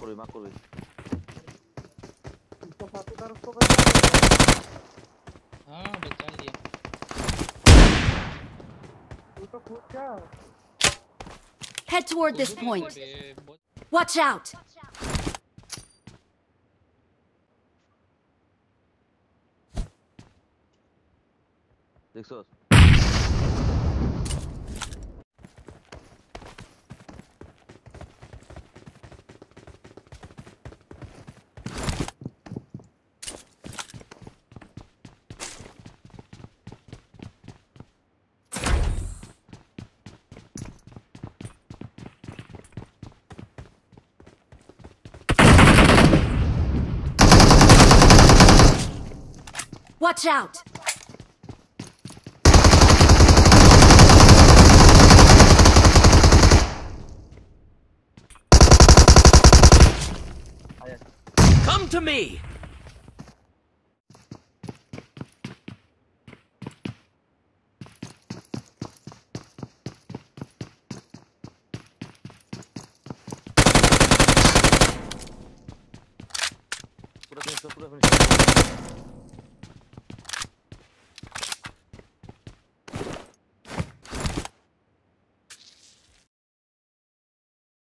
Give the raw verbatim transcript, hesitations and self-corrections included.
Makul, makul. Bisa satu taruh kok. हाँ बचा लिया। तू तो कूद जा। Head toward this point. Watch out! देखो Watch out! Come to me! पूरा फिनिश, पूरा फिनिश।